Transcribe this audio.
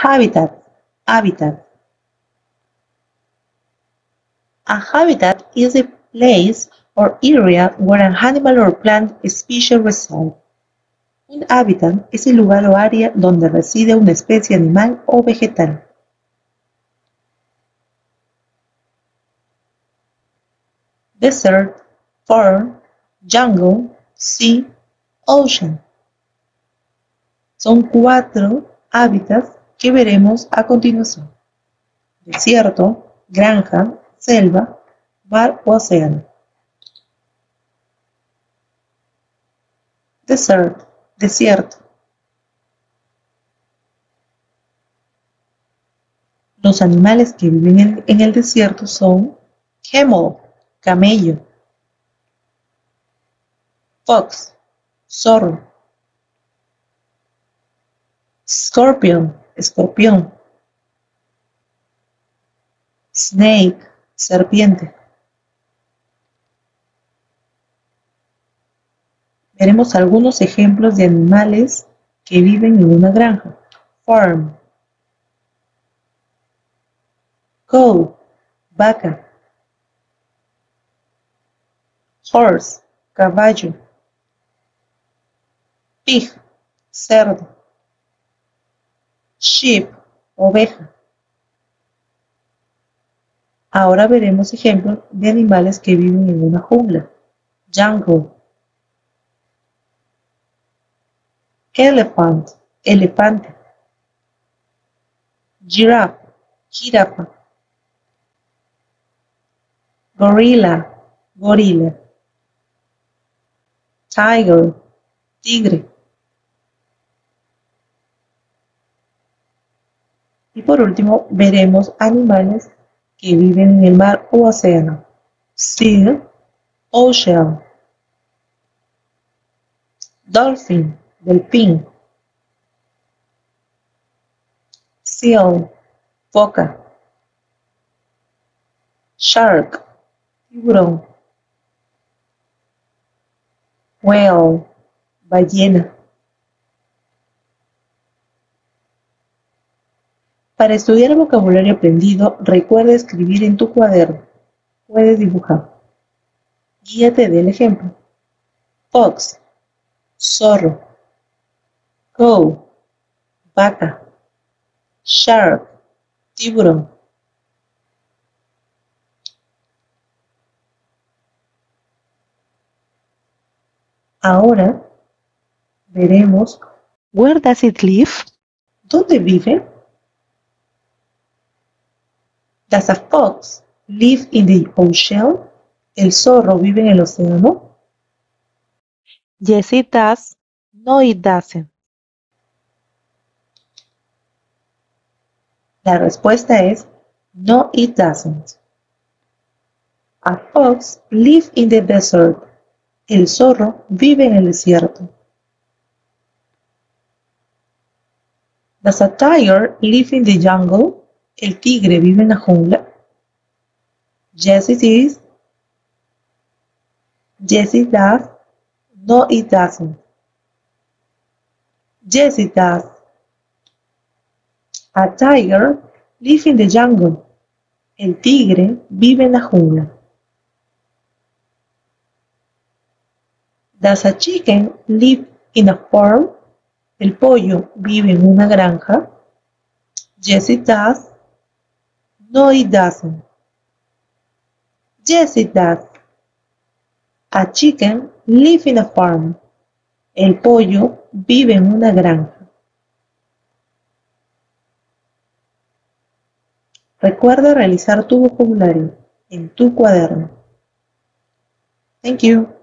Habitat, habitat. A habitat is a place or area where an animal or plant species reside. Un hábitat es el lugar o área donde reside una especie animal o vegetal. Desert, farm, jungle, sea, ocean. Son 4 hábitats que veremos a continuación: desierto, granja, selva, mar o océano. Desert, desierto. Los animales que viven en el desierto son camel, camello, fox, zorro, scorpion, escorpión, snake, serpiente. Veremos algunos ejemplos de animales que viven en una granja. Farm, cow, vaca, horse, caballo, pig, cerdo, sheep, oveja. Ahora veremos ejemplos de animales que viven en una jungla. Jungle, elephant, elefante, giraffe, jirafa, gorilla, gorila, tiger, tigre. Y por último, veremos animales que viven en el mar o océano. Sea, ocean. Dolphin, delfín. Seal, foca. Shark, tiburón. Whale, ballena. Para estudiar el vocabulario aprendido, recuerda escribir en tu cuaderno. Puedes dibujar. Guíate del ejemplo. Fox, zorro. Cow, vaca. Shark, tiburón. Ahora veremos where does it live? ¿Dónde vive? Does a fox live in the ocean? ¿El zorro vive en el océano? Yes, it does. No, it doesn't. La respuesta es no, it doesn't. A fox lives in the desert. El zorro vive en el desierto. Does a tiger live in the jungle? ¿El tigre vive en la jungla? Yes, it is. Yes, it does. No, it doesn't. Yes, it does. A tiger lives in the jungle. El tigre vive en la jungla. Does a chicken live in a farm? ¿El pollo vive en una granja? Yes, it does. No, it doesn't. Yes, it does. A chicken lives in a farm. El pollo vive en una granja. Recuerda realizar tu vocabulario en tu cuaderno. Thank you.